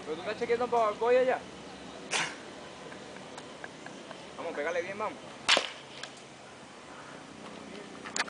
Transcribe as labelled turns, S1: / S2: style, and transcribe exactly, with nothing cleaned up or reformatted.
S1: Pero tú estás chequeando para Boy allá. Vamos, pégale bien, vamos.